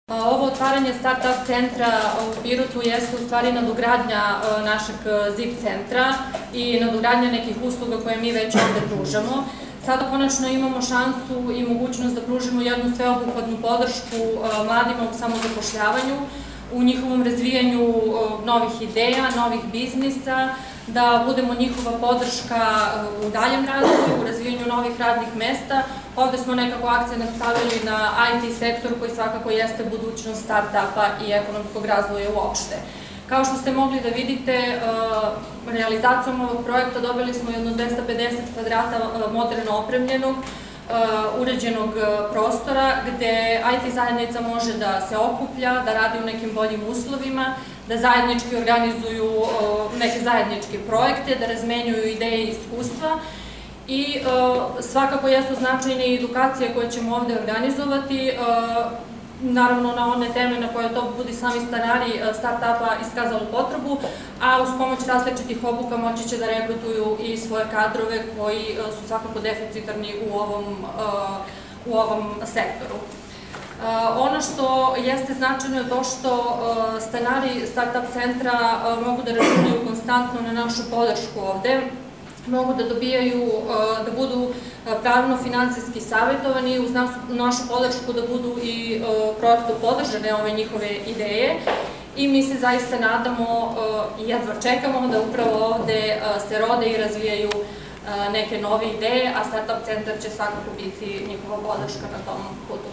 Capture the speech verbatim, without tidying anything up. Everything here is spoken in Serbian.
Ovo otvaranje Startup centra u Pirotu jeste u stvari nadogradnja našeg ZIP centra i nadogradnja nekih usluga koje mi već ovde pružamo. Sada konačno imamo šansu i mogućnost da pružimo jednu sveobuhvatnu podršku mladima u samozapošljavanju, u njihovom razvijanju novih ideja, novih biznisa, da budemo njihova podrška u daljem razvoju, u razvijanju novih radnih mesta. Ovde smo nekako akcenat stavili na I T sektor koji svakako jeste budućnost startupa i ekonomskog razvoja uopšte. Kao što ste mogli da vidite, realizacijom ovog projekta dobili smo jedno dvesta pedeset kvadrata moderno opremljenog, uređenog prostora gde I T zajednica može da se okuplja, da radi u nekim boljim uslovima, da zajednički organizuju neke zajedničke projekte, da razmenjuju ideje i iskustva i svakako jesu značajne i edukacije koje ćemo ovde organizovati, naravno na one teme na koje to budi sami stanari startupa iskazali potrebu, a uz pomoć različitih obuka moći će da regrutuju i svoje kadrove koji su svakako deficitarni u ovom sektoru. Ono što jeste značajno je to što stanari Startup centra mogu da računaju konstantno na našu podršku ovde, mogu da dobijaju, da budu pravno finansijski savjetovani, uz našu podršku da budu i projektu podržane ove njihove ideje i mi se zaista nadamo i jedva čekamo da upravo ovde se rode i razvijaju neke nove ideje, a Startup centar će svakako biti njihova podrška na tom putu.